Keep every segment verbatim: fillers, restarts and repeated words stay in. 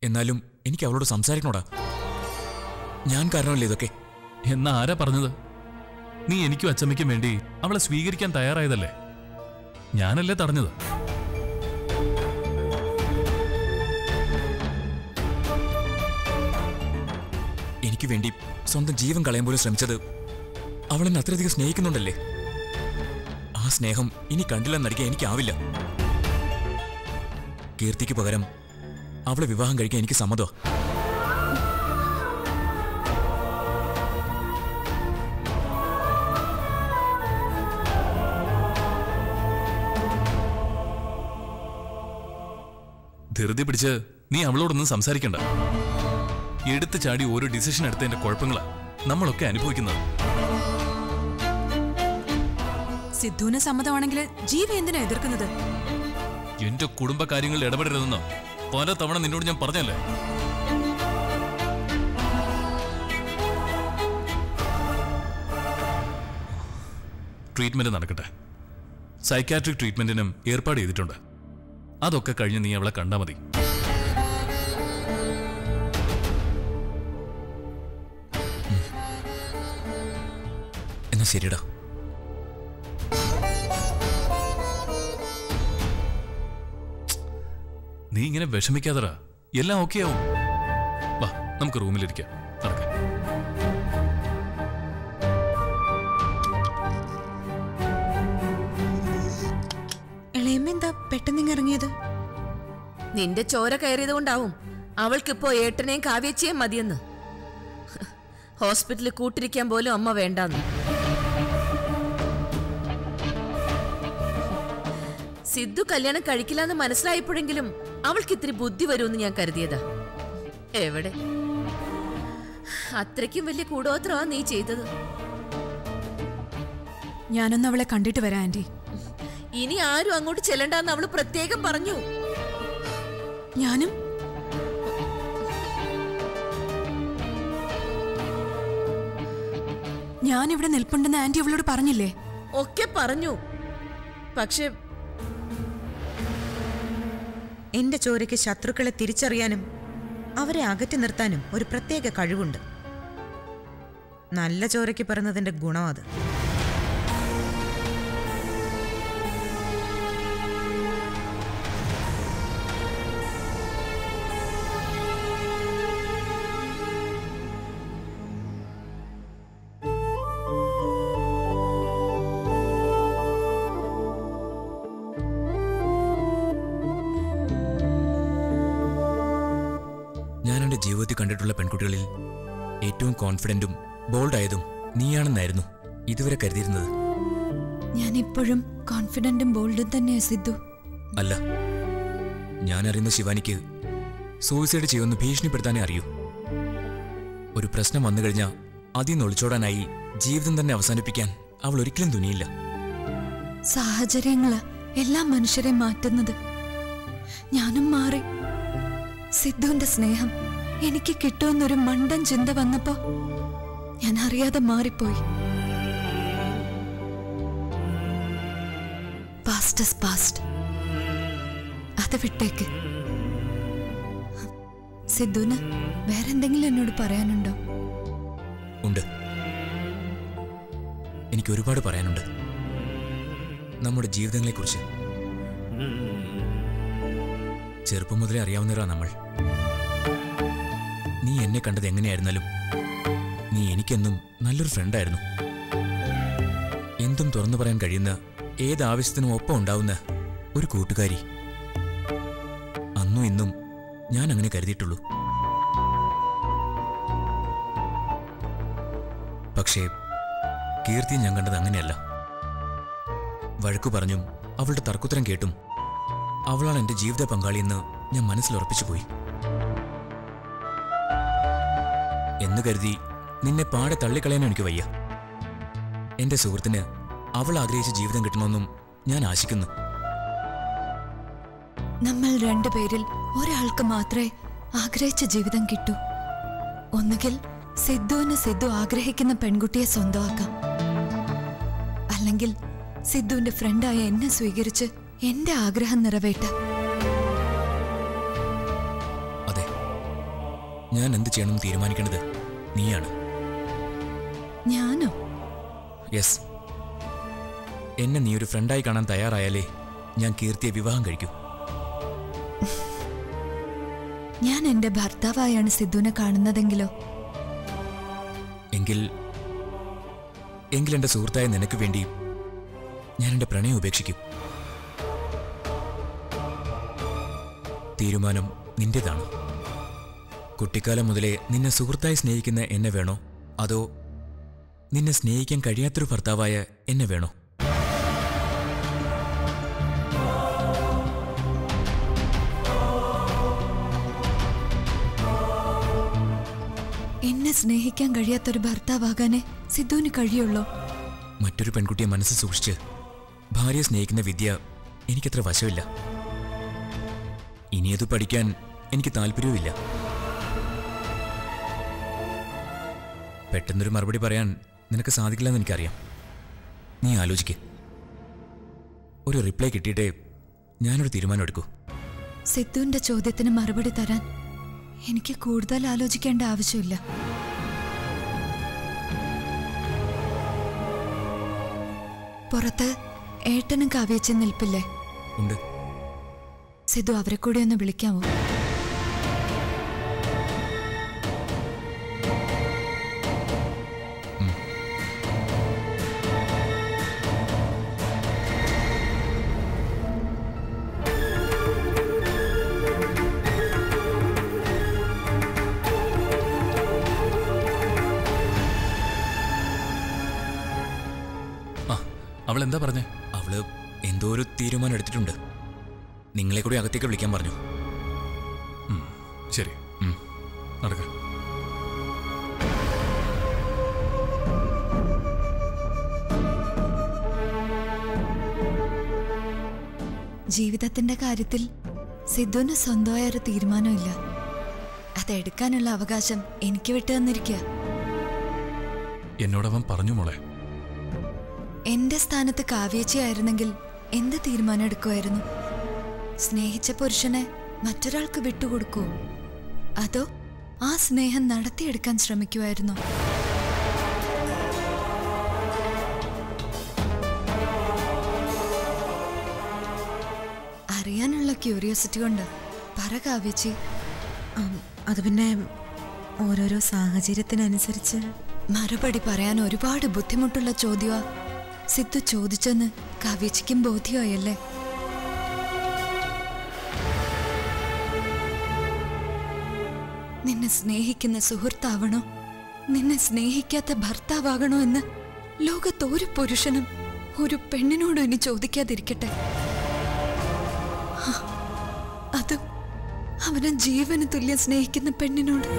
എന്നാലും എനിക്ക് അവളോട് സംസാരിക്കണോടാ. ഞാൻ കാരണമല്ലേ ഇതൊക്കെ. എന്നാ ആരാ പറഞ്ഞത്? നീ എനിക്കും അച്ചമ്മയ്ക്കും വേണ്ടി അവളെ സ്വീകരിക്കാൻ തയ്യാറായതല്ലേ? ഞാനല്ലേ തടഞ്ഞത്? എനിക്ക് വേണ്ടി സ്വന്തം ജീവൻ കളയാൻ പോലും ശ്രമിച്ചത് അവളെന്നെ അത്രയധികം സ്നേഹിക്കുന്നുണ്ടല്ലേ. ആ സ്നേഹം ഇനി കണ്ടില്ലെന്നടിക്കാൻ എനിക്കാവില്ല. കീർത്തിക്ക് പകരം അവളെ വിവാഹം കഴിക്കാൻ എനിക്ക് സമ്മതമാണ്. ധൃതി പിടിച്ച് നീ അവളോടൊന്നും സംസാരിക്കണ്ട. എടുത്തു ചാടി ഓരോ ഡിസിഷൻ എടുത്തതിന്റെ കുഴപ്പങ്ങളാ നമ്മളൊക്കെ അനുഭവിക്കുന്നത്. സിദ്ധുവിന് സമ്മതമാണെങ്കിൽ ജീവ എന്തിനാ എതിർക്കുന്നത്? എന്റെ കുടുംബകാര്യങ്ങളിൽ ഇടപെടരുതെന്നോ പല തവണ നിന്നോട് ഞാൻ പറഞ്ഞല്ലേ. ട്രീറ്റ്മെന്റ് നടക്കട്ടെ. സൈക്കാട്രിക് ട്രീറ്റ്മെന്റിനും ഏർപ്പാട് ചെയ്തിട്ടുണ്ട്. അതൊക്കെ കഴിഞ്ഞ് നീ അവളെ കണ്ടാ മതി. എന്നാ ശരിടാ. നീ ഇങ്ങനെ വിഷമിക്കാതടാ, എല്ലാം ഓക്കെ ആവും. വാ, നമുക്ക് റൂമിലിരിക്കാം. നടക്കാം. ഇളയമ്മ പെട്ടെന്ന് ഇറങ്ങിയത്? നിന്റെ ചോര കയറിയത് കൊണ്ടാവും അവൾക്കിപ്പോ ഏട്ടനെയും കാവ്യച്ചയും മതിയെന്ന്. ഹോസ്പിറ്റലിൽ കൂട്ടിരിക്കാൻ പോലും അമ്മ വേണ്ടാന്ന്. സിദ്ധു കല്യാണം കഴിക്കില്ലെന്ന് മനസ്സിലായപ്പോഴെങ്കിലും അവൾക്ക് ഇത്തിരി ബുദ്ധി വരുമെന്ന് ഞാൻ കരുതിയതാ. എവിടെ, അത്രയ്ക്കും വലിയ കൂടോത്രമാ നീ ചെയ്തത്. ഞാനൊന്ന് അവളെ കണ്ടിട്ട് വരാം ആന്റി. ഇനി ആരും അങ്ങോട്ട് ചെല്ലണ്ടെന്ന് അവള് പ്രത്യേകം പറഞ്ഞു. ഞാനും ഞാനിവിടെ നിൽപ്പുണ്ടെന്ന് ആന്റി അവളോട് പറഞ്ഞില്ലേ? ഒക്കെ പറഞ്ഞു. പക്ഷെ എന്റെ ചോരയ്ക്ക് ശത്രുക്കളെ തിരിച്ചറിയാനും അവരെ അകറ്റി നിർത്താനും ഒരു പ്രത്യേക കഴിവുണ്ട്. നല്ല ചോരയ്ക്ക് പിറന്നതിന്റെ ഗുണം അത്. ജീവിതത്തിൽ കണ്ടിട്ടുള്ള പെൺകുട്ടികളിൽ ഏറ്റവും കോൺഫിഡന്റും ബോൾഡായതും നീയാണെന്നായിരുന്നു ഇതുവരെ കരുതിയിരുന്നത്. ഞാൻ ഇപ്പോഴും കോൺഫിഡന്റും ബോൾഡും തന്നെയാ സിദ്ധു. അല്ല, ഞാൻ അറിയുന്ന ശിവാനിക്ക് സൂയിസൈഡ് ചെയ്യുമെന്ന് ഭീഷണിപ്പെടുത്താനേ അറിയൂ. ഒരു പ്രശ്നം വന്നു കഴിഞ്ഞാൽ അതിൽ നിന്ന് ഒളിച്ചോടാനായി ജീവിതം തന്നെ അവസാനിപ്പിക്കാൻ അവൾ ഒരിക്കലും തുനിയില്ല. സാഹചര്യങ്ങള് എല്ലാ മനുഷ്യരെ മാറ്റുന്നത്. ഞാനും മാറി. സിദ്ധുവിന്റെ സ്നേഹം എനിക്ക് കിട്ടുമെന്നൊരു മണ്ടൻ ചിന്ത വന്നപ്പോ ഞാൻ അറിയാതെ മാറിപ്പോയി. Past is past. അത് വിട്ടേക്ക്. സിദ്ധുവിന് വേറെന്തെങ്കിലും എന്നോട് പറയാനുണ്ടോ? ഉണ്ട്, എനിക്ക് ഒരുപാട് പറയാനുണ്ട്. നമ്മുടെ ജീവിതങ്ങളെക്കുറിച്ച്. ചെറുപ്പം മുതലേ അറിയാവുന്നവരാ നമ്മൾ. നീ എന്നെ കണ്ടത് എങ്ങനെയായിരുന്നാലും നീ എനിക്കെന്നും നല്ലൊരു ഫ്രണ്ടായിരുന്നു. എന്തും തുറന്നു പറയാൻ കഴിയുന്ന, ഏതാവശ്യത്തിനും ഒപ്പം ഉണ്ടാവുന്ന ഒരു കൂട്ടുകാരി. അന്നും ഇന്നും ഞാൻ അങ്ങനെ കരുതിയിട്ടുള്ളൂ. പക്ഷേ കീർത്തി ഞാൻ കണ്ടത് അങ്ങനെയല്ല. വഴക്കു പറഞ്ഞും അവളുടെ തർക്കുത്തരം കേട്ടും അവളാണ് എന്റെ ജീവിത പങ്കാളിയെന്ന് ഞാൻ മനസ്സിലുറപ്പിച്ചു പോയി. എന്ന് കരുതി നിന്നെ പാടെ തള്ളിക്കളയാനും എനിക്ക് വയ്യ. എന്റെ സുഹൃത്തിന് അവൾ ആഗ്രഹിച്ച ജീവിതം കിട്ടണമെന്നും ഞാൻ ആശിക്കുന്നു. നമ്മൾ രണ്ടുപേരിൽ ഒരാൾക്ക് മാത്രമേ ആഗ്രഹിച്ച ജീവിതം കിട്ടൂ. ഒന്നുകിൽ സിദ്ധുവിന് സിദ്ധു ആഗ്രഹിക്കുന്ന പെൺകുട്ടിയെ സ്വന്തമാക്കാം, അല്ലെങ്കിൽ സിദ്ധുവിന്റെ ഫ്രണ്ടായ എന്നെ സ്വീകരിച്ച് എന്റെ ആഗ്രഹം നിറവേറ്റാം. അതെ, ഞാൻ എന്ത് ചെയ്യണമെന്ന് തീരുമാനിക്കേണ്ടത് നീയാണ്. ഞാനോ? യെസ്. എന്നെ നീ ഒരു ഫ്രണ്ടായി കാണാൻ തയ്യാറായാലേ ഞാൻ കീർത്തിയെ വിവാഹം കഴിക്കൂ. ഞാൻ എന്റെ ഭർത്താവായാണ് സിദ്ധുവിനെ കാണുന്നതെങ്കിലോ? എങ്കിൽ എങ്കിൽ എന്റെ സുഹൃത്തായ നിനക്ക് വേണ്ടി ഞാൻ എന്റെ പ്രണയം ഉപേക്ഷിക്കും. തീരുമാനം നിന്റേതാണ്. കുട്ടിക്കാലം മുതലേ നിന്നെ സുഹൃത്തായി സ്നേഹിക്കുന്ന എന്നെ വേണോ, അതോ നിന്നെ സ്നേഹിക്കാൻ കഴിയാത്തൊരു ഭർത്താവായ എന്നെ വേണോ? എന്നെ സ്നേഹിക്കാൻ കഴിയാത്തൊരു ഭർത്താവാകാനേ സിദ്ധുവിന് കഴിയുള്ളൂ. മറ്റൊരു പെൺകുട്ടിയെ മനസ്സിൽ സൂക്ഷിച്ച് ഭാര്യയെ സ്നേഹിക്കുന്ന വിദ്യ എനിക്കത്ര വശമില്ല. ഇനിയത് പഠിക്കാൻ എനിക്ക് താല്പര്യവുമില്ല. പെട്ടെന്നൊരു മറുപടി പറയാൻ നിനക്ക് സാധിക്കില്ലെന്ന് എനിക്കറിയാം. നീ ആലോചിക്ക്. ഒരു റിപ്ലൈ കിട്ടിയിട്ടേ ഞാനൊരു തീരുമാനം എടുക്കൂ. സിദ്ധുവിന്റെ ചോദ്യത്തിന് മറുപടി തരാൻ എനിക്ക് കൂടുതൽ ആലോചിക്കേണ്ട ആവശ്യമില്ല. പുറത്ത് ഏട്ടനും കാവ്യച്ചും നിൽപ്പില്ലേ? ഉണ്ട്. സിദ്ധു അവരെ കൂടി ഒന്ന് വിളിക്കാമോ? അവൾ എന്താ പറഞ്ഞേ? അവള് എന്തോ ഒരു തീരുമാനം എടുത്തിട്ടുണ്ട്. നിങ്ങളെ കൂടി അകത്തേക്ക് വിളിക്കാൻ പറഞ്ഞു. ശരി, നടക്ക. ജീവിതത്തിന്റെ കാര്യത്തിൽ സിദ്ധുവിന് സ്വന്തമായ ഒരു തീരുമാനമില്ല. അതെടുക്കാനുള്ള അവകാശം എനിക്ക് വിട്ടു തന്നിരിക്കുക. എന്നോടവൻ പറഞ്ഞു മോളെ. എന്റെ സ്ഥാനത്ത് കാവ്യേച്ചിയായിരുന്നെങ്കിൽ എന്ത് തീരുമാനം എടുക്കുമായിരുന്നു? സ്നേഹിച്ച പുരുഷനെ മറ്റൊരാൾക്ക് വിട്ടുകൊടുക്കൂ, അതോ ആ സ്നേഹം നടത്തിയെടുക്കാൻ ശ്രമിക്കുമായിരുന്നോ? അറിയാനുള്ള ക്യൂരിയോസിറ്റി കൊണ്ട് പറ കാവ്യേച്ചി. അത് പിന്നെ ഓരോരോ സാഹചര്യത്തിനനുസരിച്ച് മറുപടി പറയാൻ ഒരുപാട് ബുദ്ധിമുട്ടുള്ള ചോദ്യമാ സിദ്ധു ചോദിച്ചെന്ന് കാവ്യേച്ചിക്കും ബോധ്യമായല്ലേ? നിന്നെ സ്നേഹിക്കുന്ന സുഹൃത്താവണോ, നിന്നെ സ്നേഹിക്കാത്ത ഭർത്താവാകണോ എന്ന് ലോകത്തൊരു പുരുഷനും ഒരു പെണ്ണിനോടും ഇനി ചോദിക്കാതിരിക്കട്ടെ. അതും അവനെ ജീവന് തുല്യം സ്നേഹിക്കുന്ന പെണ്ണിനോട്.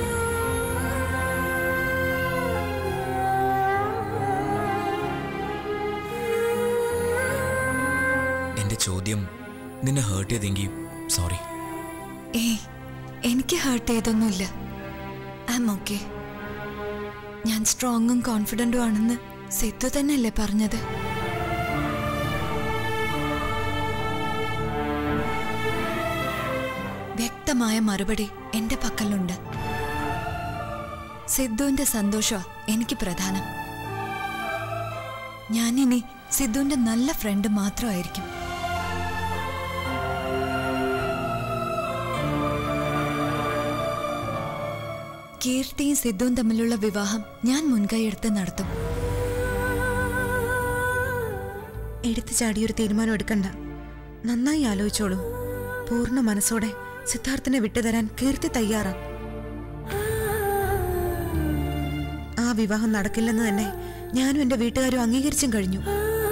എന്റെ ചോദ്യം നിന്നെ ഹേർട്ട് ചെയ്തെങ്കിൽ സോറി. ഏയ്, എനിക്ക് ഹേർട്ട് ചെയ്തൊന്നുമില്ല. I am okay. ഞാൻ സ്ട്രോങ്ങും കോൺഫിഡന്റും ആണെന്ന് സിദ്ധു തന്നെയല്ലേ പറഞ്ഞത്? വ്യക്തമായ മറുപടി എന്റെ പക്കലുണ്ട്. സിദ്ധുവിന്റെ സന്തോഷമാ എനിക്ക് പ്രധാനം. ഞാനിനി സിദ്ധുവിന്റെ നല്ല ഫ്രണ്ട് മാത്രമായിരിക്കും. കീർത്തിയും സിദ്ധുവും തമ്മിലുള്ള വിവാഹം ഞാൻ മുൻകൈയെടുത്ത് നടത്തും. എടുത്തു ചാടിയൊരു തീരുമാനം എടുക്കണ്ട. നന്നായി ആലോചിച്ചോളൂ. പൂർണ്ണ മനസ്സോടെ സിദ്ധാർത്ഥിനെ വിട്ടുതരാൻ കീർത്തി തയ്യാറാ. ആ വിവാഹം നടക്കില്ലെന്ന് തന്നെ ഞാനും എന്റെ വീട്ടുകാരും അംഗീകരിച്ചും കഴിഞ്ഞു.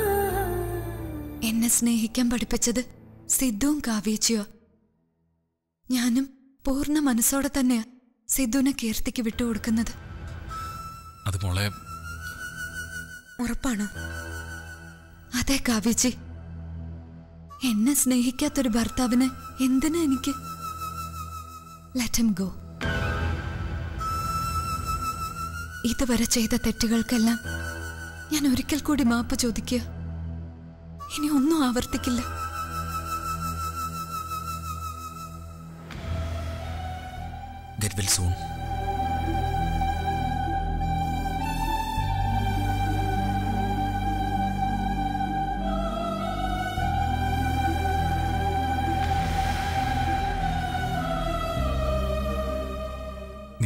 എന്നെ സ്നേഹിക്കാൻ പഠിപ്പിച്ചത് സിദ്ധുവും കാവ്യേച്ചിയോ. ഞാനും പൂർണ്ണ മനസ്സോടെ തന്നെയാ സിദ്ധുവിനെ കീർത്തിക്ക് വിട്ടുകൊടുക്കുന്നത്. അത് മോളെ ഉറപ്പാണ്? അതെ കാവ്യേച്ചി. എന്നെ സ്നേഹിക്കാത്തൊരു ഭർത്താവിന് എന്തിനാ എനിക്ക്? Let him go. ഇതുവരെ ചെയ്ത തെറ്റുകൾക്കെല്ലാം ഞാൻ ഒരിക്കൽ കൂടി മാപ്പ് ചോദിക്കുക. ഇനി ഒന്നും ആവർത്തിക്കില്ല. Get well soon.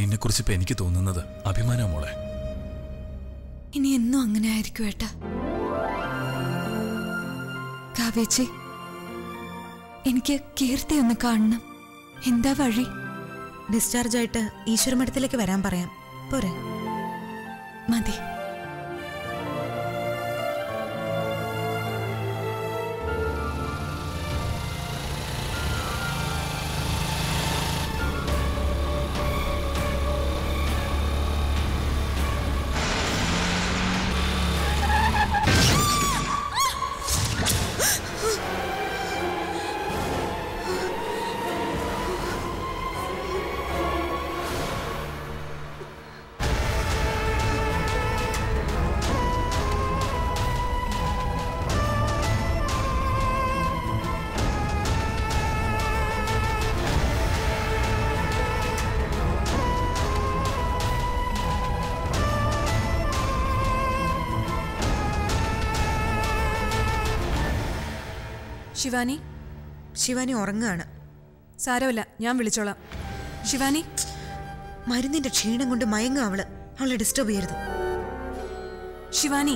നിന്നെക്കുറിച്ച് ഇപ്പൊ എനിക്ക് തോന്നുന്നത് അഭിമാനാ മോളെ. ഇനി എന്നും അങ്ങനെ ആയിരിക്കും ഏട്ടാ. കാവേച്ചി, എനിക്ക് കീർത്തി ഒന്ന് കാണണം. എന്താ വഴി? ഡിസ്ചാർജ് ആയിട്ട് ഈശ്വരമഠത്തിലേക്ക് വരാൻ പറയാം. പോരെ? മതി. ശിവാനി, ശിവാനി ഉറങ്ങുകയാണ്. സാരമില്ല, ഞാൻ വിളിച്ചോളാം. ശിവാനി, മരുന്നിന്റെ ക്ഷീണം കൊണ്ട് മയങ്ങുക അവള്. അവളെ ഡിസ്റ്റർബ് ചെയ്യരുത്. ശിവാനി.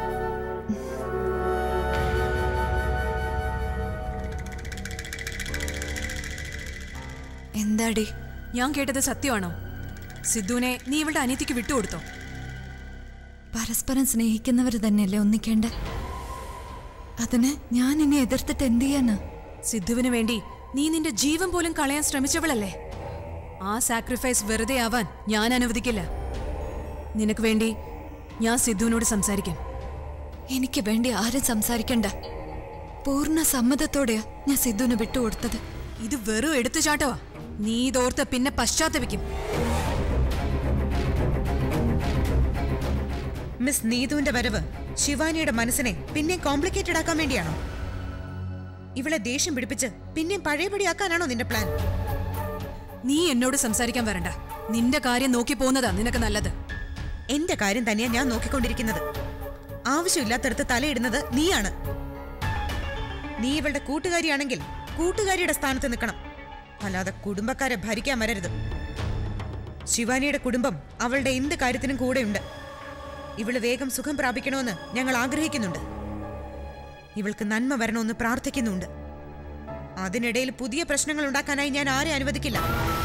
എന്താടി? ഞാൻ കേട്ടത് സത്യമാണോ? സിദ്ധുവിനെ നീ ഇവളുടെ അനിയത്തിക്ക് വിട്ടുകൊടുത്തോ? പരസ്പരം സ്നേഹിക്കുന്നവർ തന്നെയല്ലേ ഒന്നിക്കേണ്ട. അതിന് ഞാൻ ഇനി എതിർത്തിട്ട് എന്ത് ചെയ്യാനാ? സിദ്ധുവിന് വേണ്ടി നീ നിന്റെ ജീവൻ പോലും കളയാൻ ശ്രമിച്ചവളല്ലേ? ആ സാക്രിഫൈസ് വെറുതെ ആവാൻ ഞാൻ അനുവദിക്കില്ല. നിനക്ക് വേണ്ടി ഞാൻ സിദ്ധുവിനോട് സംസാരിക്കാം. എനിക്ക് വേണ്ടി ആരും സംസാരിക്കണ്ട. പൂർണ്ണ സമ്മതത്തോടെയാ ഞാൻ സിദ്ധുവിന് വിട്ടുകൊടുത്തത്. ഇത് വെറും എടുത്തുചാട്ടവാ. നീ ഇതോർത്ത് പിന്നെ പശ്ചാത്തപിക്കും. മിസ് നീതുവിന്റെ വരവ് ശിവാനിയുടെ മനസ്സിനെ പിന്നെ കോംപ്ലിക്കേറ്റഡ് ആക്കാൻ വേണ്ടിയാണോ? ഇവളെ ദേഷ്യം പിടിപ്പിച്ച് പിന്നെ പഴയപടിയാക്കാനാണോ നിന്റെ പ്ലാൻ? നീ എന്നോട് സംസാരിക്കാൻ വരണ്ട. നിന്റെ കാര്യം നോക്കി പോകുന്നതാ നിനക്ക് നല്ലത്. എന്റെ കാര്യം തന്നെയാ ഞാൻ നോക്കിക്കൊണ്ടിരിക്കുന്നത്. ആവശ്യമില്ലാത്തടത്ത് തലയിടുന്നത് നീയാണ്. നീ ഇവളുടെ കൂട്ടുകാരിയാണെങ്കിൽ കൂട്ടുകാരിയുടെ സ്ഥാനത്ത് നിൽക്കണം, അല്ലാതെ കുടുംബക്കാരെ ഭരിക്കാൻ വരരുത്. ശിവാനിയുടെ കുടുംബം അവളുടെ എന്ത് കാര്യത്തിനും കൂടെയുണ്ട്. ഇവള് വേഗം സുഖം പ്രാപിക്കണമെന്ന് ഞങ്ങൾ ആഗ്രഹിക്കുന്നുണ്ട്. ഇവൾക്ക് നന്മ വരണമെന്ന് പ്രാർത്ഥിക്കുന്നുണ്ട്. അതിനിടയിൽ പുതിയ പ്രശ്നങ്ങൾ ഉണ്ടാക്കാനായി ഞാൻ ആരെ അനുവദിക്കില്ല.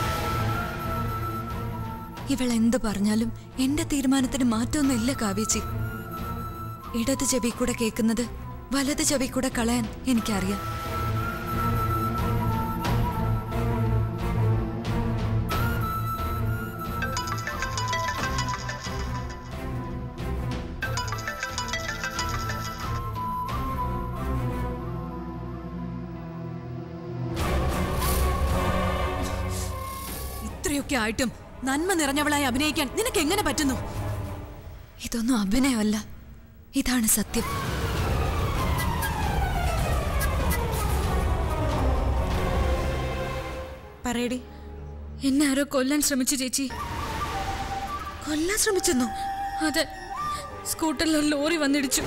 ഇവൾ എന്ത് പറഞ്ഞാലും എന്റെ തീരുമാനത്തിന് മാറ്റമൊന്നുമില്ല കാവേച്ചി. ഇടത് ചെവി കൂടെ കേൾക്കുന്നത് വലത് ചെവി കൂടെ കളയാൻ എനിക്കറിയാം. ഇത്രയൊക്കെ ആയിട്ടും നന്മ നിറഞ്ഞവളായി അഭിനയിക്കാൻ നിനക്ക് എങ്ങനെ പറ്റുന്നു? ഇതൊന്നും അഭിനയമല്ല, ഇതാണ് സത്യം. പറയടി. എന്നെ ആരോ കൊല്ലാൻ ശ്രമിച്ചു ചേച്ചി. കൊല്ലാൻ ശ്രമിച്ചെന്നോ? അതെ, സ്കൂട്ടറിൽ ഒരു ലോറി വന്നിടിച്ചു.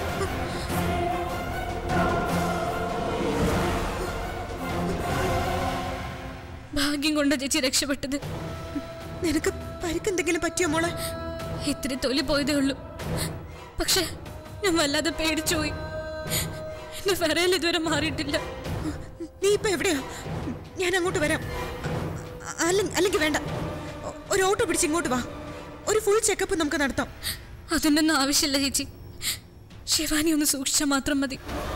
ഭാഗ്യം കൊണ്ട് ചേച്ചി രക്ഷപ്പെട്ടത്. നിനക്ക് പരിക്കെന്തെങ്കിലും പറ്റിയോ മോളെ? ഇത്തിരി തൊലി പോയതേ ഉള്ളൂ. പക്ഷെ ഞാൻ വല്ലാതെ പേടിച്ചുപോയി. എന്റെ വിറയൽ ഇതുവരെ മാറിയിട്ടില്ല. നീ ഇപ്പൊ എവിടെയാ? ഞാൻ അങ്ങോട്ട് വരാം. അല്ലെങ്കിൽ വേണ്ട, ഒരു ഓട്ടോ പിടിച്ച് ഇങ്ങോട്ട് വാ. ഒരു ഫുൾ ചെക്കപ്പ് നമുക്ക് നടത്താം. അതിനൊന്നും ആവശ്യമില്ല ചേച്ചി. ശിവാനി ഒന്ന് സൂക്ഷിച്ചാൽ മാത്രം മതി.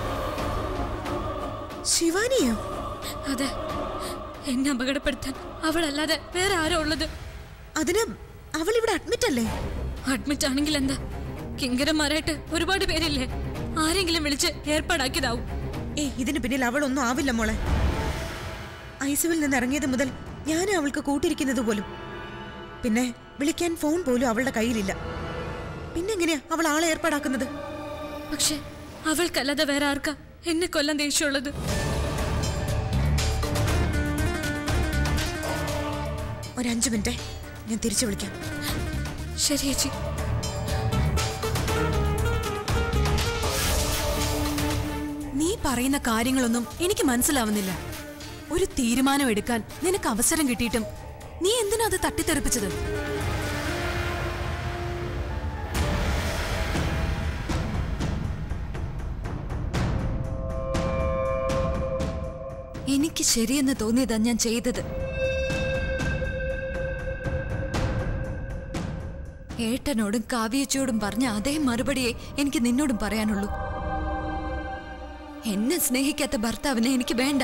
ശിവാനിയോ? അതെ, എന്നെ അപകടപ്പെടുത്താൻ അവളല്ലാതെ വേറെ ആരോ ഉള്ളത്. അതിന് അവൾ ഇവിടെ അഡ്മിറ്റ് അല്ലേ? അഡ്മിറ്റ് ആണെങ്കിൽ എന്താ, കിങ്കരന്മാരായിട്ട് ഒരുപാട് പേരില്ലേ, ആരെങ്കിലും വിളിച്ച് ഏർപ്പാടാക്കിയതാവും. ഏ ഇതിന് പിന്നിൽ അവളൊന്നും ആവില്ല മോളെ. ഐസിയുവിൽ നിന്ന് ഇറങ്ങിയത് മുതൽ ഞാൻ അവൾക്ക് കൂട്ടിരിക്കുന്നത് പോലും. പിന്നെ വിളിക്കാൻ ഫോൺ പോലും അവളുടെ കയ്യിലില്ല. പിന്നെങ്ങനെയാ അവൾ ആളെ ഏർപ്പാടാക്കുന്നത്? പക്ഷെ അവൾക്കല്ലാതെ വേറെ ആർക്കാ എന്നെ കൊല്ലാൻ ദേഷ്യമുള്ളത്? ഒരഞ്ചു മിനിറ്റ്, ഞാൻ തിരിച്ചു വിളിക്കാം. ശരി ചേച്ചി. നീ പറയുന്ന കാര്യങ്ങളൊന്നും എനിക്ക് മനസ്സിലാവുന്നില്ല. ഒരു തീരുമാനം എടുക്കാൻ നിനക്ക് അവസരം കിട്ടിയിട്ടും നീ എന്തിനാ അത് തട്ടിത്തെറിപ്പിച്ചത്? എനിക്ക് ശരിയെന്ന് തോന്നിയതാ ഞാൻ ചെയ്തത്. ഏട്ടനോടും കാവ്യച്ചോടും പറഞ്ഞ അതേ മറുപടിയെ എനിക്ക് നിന്നോടും പറയാനുള്ളൂ. എന്നെ സ്നേഹിക്കാത്ത ഭർത്താവിനെ എനിക്ക് വേണ്ട.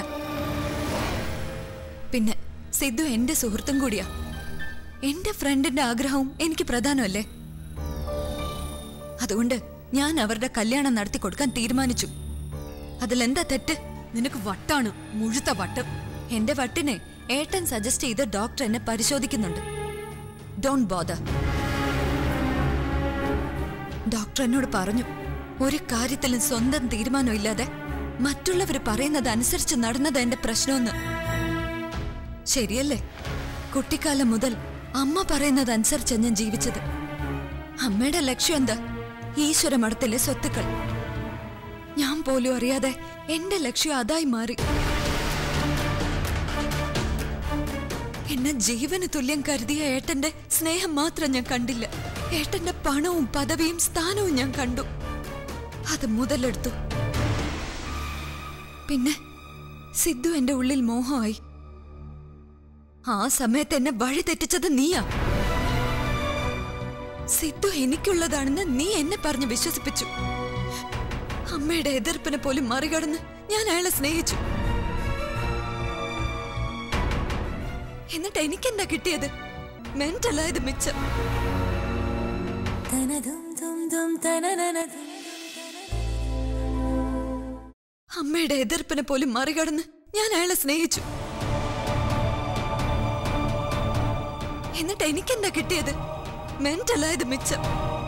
പിന്നെ സിദ്ധു എന്റെ സുഹൃത്തും കൂടിയാ. എന്റെ ഫ്രണ്ടിന്റെ ആഗ്രഹവും എനിക്ക് പ്രധാനമല്ലേ? അതുകൊണ്ട് ഞാൻ അവരുടെ കല്യാണം നടത്തി കൊടുക്കാൻ തീരുമാനിച്ചു. അതിലെന്താ തെറ്റ്? നിനക്ക് വട്ടാണ്, മുഴുത്ത വട്ട്. എന്റെ വട്ടിനെ ഏട്ടൻ സജസ്റ്റ് ചെയ്ത ഡോക്ടർ എന്നെ പരിശോധിക്കുന്നുണ്ട്. Don't bother. ഡോക്ടർ എന്നോട് പറഞ്ഞു, ഒരു കാര്യത്തിലും സ്വന്തം തീരുമാനമില്ലാതെ മറ്റുള്ളവർ പറയുന്നത് അനുസരിച്ച് നടന്നത് എന്റെ പ്രശ്നമെന്ന്. ശരിയല്ലേ? കുട്ടിക്കാലം മുതൽ അമ്മ പറയുന്നത് അനുസരിച്ച് ഞാൻ ജീവിച്ചത്. അമ്മയുടെ ലക്ഷ്യം എന്താ? ഈശ്വര മഠത്തിലെ സ്വത്തുക്കൾ. ഞാൻ പോലും അറിയാതെ എന്റെ ലക്ഷ്യം അതായി മാറി. എന്നെ ജീവന് തുല്യം കരുതിയ ഏട്ടന്റെ സ്നേഹം മാത്രം ഞാൻ കണ്ടില്ല. ഏട്ടന്റെ പണവും പദവിയും സ്ഥാനവും ഞാൻ കണ്ടു. അത് മുതലെടുത്തു. പിന്നെ സിദ്ധു എന്റെ ഉള്ളിൽ മോഹമായി. ആ സമയത്ത് എന്നെ വഴി തെറ്റിച്ചത് നീയാ. സിദ്ധു എനിക്കുള്ളതാണെന്ന് നീ എന്നെ പറഞ്ഞ് വിശ്വസിപ്പിച്ചു. അമ്മയുടെ എതിർപ്പിനെ പോലും മറികടന്ന് ഞാൻ അയാളെ സ്നേഹിച്ചു. എന്നിട്ട് എനിക്കെന്താ കിട്ടിയത്? മെന്റലായത് മിച്ചം. അമ്മയുടെ എതിർപ്പിനെ പോലും മറികടന്ന് ഞാൻ അയാളെ സ്നേഹിച്ചു. എന്നിട്ട് എനിക്കെന്താ കിട്ടിയത്? മെന്റലായത് മിച്ചം.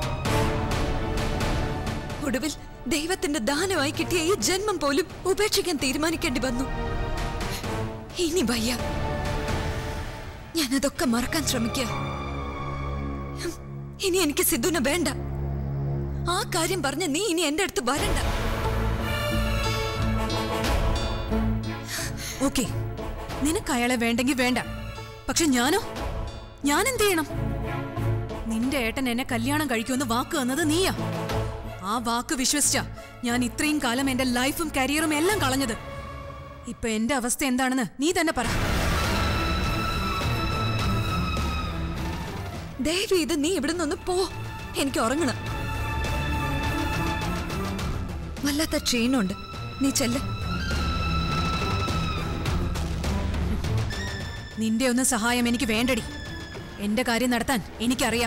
ഒടുവിൽ ദൈവത്തിന്റെ ദാനമായി കിട്ടിയ ഈ ജന്മം പോലും ഉപേക്ഷിക്കാൻ തീരുമാനിക്കേണ്ടി വന്നു. ഇനി വയ്യ. ഞാനതൊക്കെ മറക്കാൻ ശ്രമിക്കുക. ഇനി എനിക്ക് സിദ്ധുവിനെ വേണ്ട. ആ കാര്യം പറഞ്ഞ നീ ഇനി എന്റെ അടുത്ത് വരണ്ട. ഓക്കെ, നിനക്ക് അയാളെ വേണ്ടെങ്കിൽ വേണ്ട. പക്ഷെ ഞാനോ? ഞാൻ എന്ത് ചെയ്യണം? നിന്റെ ഏട്ടൻ എന്നെ കല്യാണം കഴിക്കുമെന്ന് വാക്ക് തന്നത് നീയാ. ആ വാക്ക് വിശ്വസിച്ച ഞാൻ ഇത്രയും കാലം എന്റെ ലൈഫും കരിയറും എല്ലാം കളഞ്ഞത്. ഇപ്പൊ എന്റെ അവസ്ഥ എന്താണെന്ന് നീ തന്നെ പറ. ദയവ് ഇത് നീ ഇവിടെ നിന്ന് പോ. എനിക്ക് ഉറങ്ങണം. വല്ലാത്ത ക്ഷീണമുണ്ട്. നീ ചെല്ല. നിന്റെ ഒന്നും സഹായം എനിക്ക് വേണ്ടടി. എന്റെ കാര്യം നടത്താൻ എനിക്കറിയാം.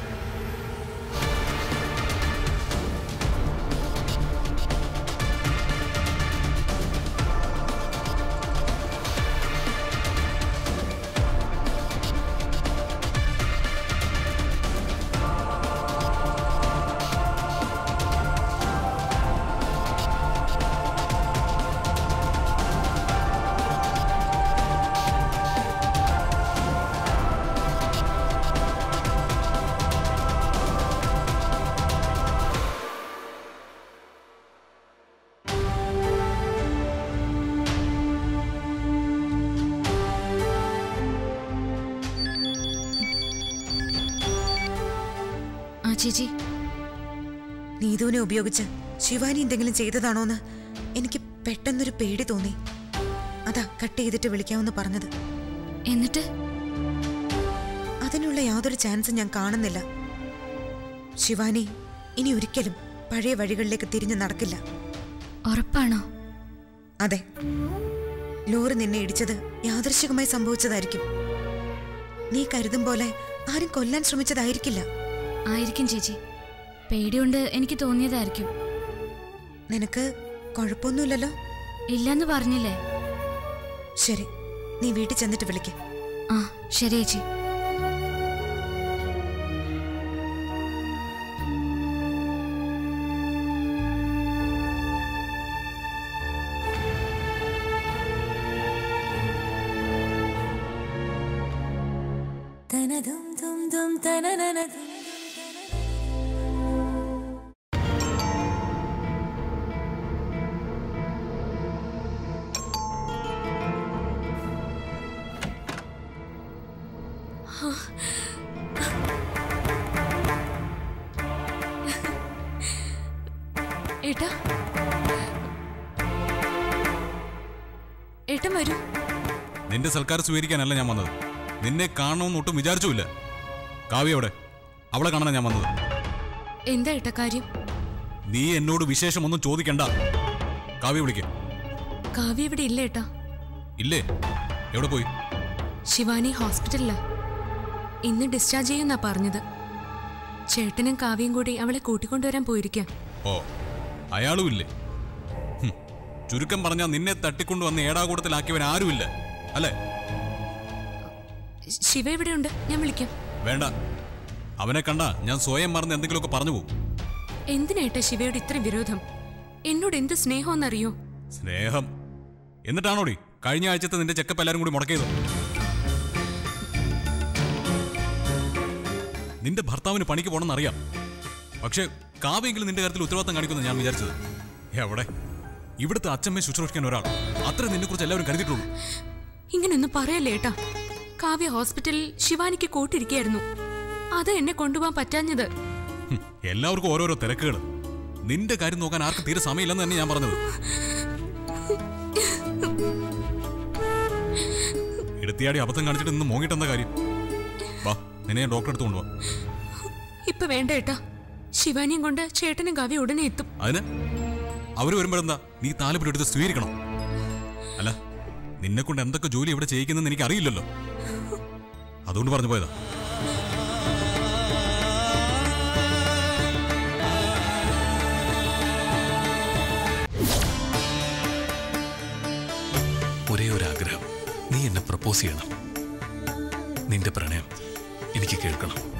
ചേച്ചി, നീതുവിനെ ഉപയോഗിച്ച് ശിവാനി എന്തെങ്കിലും ചെയ്തതാണോന്ന് എനിക്ക് പെട്ടെന്നൊരു പേടി തോന്നി. അതാ കട്ട് ചെയ്തിട്ട് വിളിക്കാമെന്ന് പറഞ്ഞത്. എന്നിട്ട് അതിനുള്ള യാതൊരു ചാൻസും ഞാൻ കാണുന്നില്ല. ശിവാനി ഇനി ഒരിക്കലും പഴയ വഴികളിലേക്ക് തിരിഞ്ഞു നടക്കില്ല. ഉറപ്പാണോ? അതെ. ലോറി നിന്നെ ഇടിച്ചത് യാദൃശ്ചികമായി സംഭവിച്ചതായിരിക്കും. നീ കരുതും പോലെ ആരും കൊല്ലാൻ ശ്രമിച്ചതായിരിക്കില്ല. ആയിരിക്കും ചേച്ചി. പേടിയുണ്ട് എനിക്ക് തോന്നിയതായിരിക്കും. നിനക്ക് കുഴപ്പമൊന്നുമില്ലല്ലോ? ഇല്ലെന്ന് പറഞ്ഞില്ലേ? ശരി, നീ വീട്ടിൽ ചെന്നിട്ട് വിളിക്ക. ആ ശരി ചേച്ചി. ഏട്ടൻ വരൂ. നിന്റെ സൽക്കാരം സ്വീകരിക്കാനല്ല ഞാൻ വന്നത്. നിന്നെ കാണണമെന്ന് ഒട്ടും വിചാരിച്ചുമില്ല. കാവ്യ എവിടെ? അവളെ കാണാനാ ഞാൻ വന്നത്. എന്താ ഏട്ടാ കാര്യം? നീ എന്നോട് വിശേഷമൊന്നും ചോദിക്കണ്ട. കാവ്യ വിളിക്കേ. കാവ്യ ഇവിടെ ഇല്ല ഏട്ടാ. ഇല്ലേ? എവിടെ പോയി? ശിവാനി ഹോസ്പിറ്റലിലാ. ഇന്ന് ഡിസ്ചാർജ് ചെയ്യുന്നാ പറഞ്ഞത്. ചേട്ടനും കാവ്യയും കൂടി അവളെ കൂട്ടിക്കൊണ്ടുവരാൻ പോയിരിക്കാം. ഓ, അയാളും ഇല്ലേ? ചുരുക്കം പറഞ്ഞാൽ നിന്നെ തട്ടിക്കൊണ്ടുവന്ന് ഏടാകൂടത്തിലാക്കിയവൻ ആരുമില്ല അല്ലേ? ശിവ എവിടെയുണ്ട്? ഞാൻ വിളിക്കാം. വേണ്ട, അവനെ കണ്ട ഞാൻ സ്വയം മറന്ന് എന്തെങ്കിലുമൊക്കെ പറഞ്ഞു പോകും. എന്തിനായിട്ടാ ശിവയോട് ഇത്ര വിരോധം? എന്നോട് എന്ത് സ്നേഹമെന്നറിയോ? സ്നേഹം എന്നിട്ടാണോടി കഴിഞ്ഞ ആഴ്ചത്തെ നിന്റെ ചെക്കപ്പ് എല്ലാരും കൂടി മുടക്കിയത്? നിന്റെ ഭർത്താവിന് പണിക്ക് പോകണമെന്ന് അറിയാം. പക്ഷെ കാവ്യെങ്കിലും നിന്റെ കാര്യത്തിൽ ഉത്തരവാദിത്തം കാണിക്കുമെന്ന് ഞാൻ വിചാരിച്ചത്. എവിടെ? ഇവിടുത്തെ അച്ഛമ്മയെ ശുശ്രൂഷിക്കാൻ ഒരാൾ, അത്ര നിന്നെ കുറിച്ച് എല്ലാവരും കരുതിയിട്ടുള്ളൂ. ഇങ്ങനൊന്നും പറയല്ലേ ഏട്ടാ. കാവ്യ ഹോസ്പിറ്റലിൽ ശിവാനിക്ക് കൂട്ടിരിക്കുകയായിരുന്നു. അത് എന്നെ കൊണ്ടുപോകാൻ പറ്റാഞ്ഞത്. എല്ലാവർക്കും ഓരോരോ തിരക്കുകൾ. നിന്റെ കാര്യം നോക്കാൻ ആർക്കും തീരെ സമയമില്ലെന്ന് തന്നെ ഞാൻ പറഞ്ഞത്. എടുത്തിയാടി അബദ്ധം കാണിച്ചിട്ട് ഇന്ന് മോങ്ങിട്ടെന്താ കാര്യം? വാ, നിന്നെ ഞാൻ ഡോക്ടറെ അടുത്ത് കൊണ്ടുപോവാ. ഇപ്പൊ വേണ്ട ഏട്ടാ. ശിവാനിയും കൊണ്ട് ചേട്ടനും കാവ്യ ഉടനെ എത്തും. അതിന് അവര് വരുമ്പോഴെന്താ നീ താലപ്പൊലി എടുത്ത് സ്വീകരിക്കണം? അല്ല, നിന്നെ കൊണ്ട് എന്തൊക്കെ ജോലി ഇവിടെ ചെയ്യിക്കുന്നെന്ന് എനിക്ക് അറിയില്ലല്ലോ. അതുകൊണ്ട് പറഞ്ഞു പോയതാ. ഒരേ ഒരു ആഗ്രഹം, നീ എന്നെ പ്രപ്പോസ് ചെയ്യണം. നിന്റെ പ്രണയം എനിക്ക് കേൾക്കണം.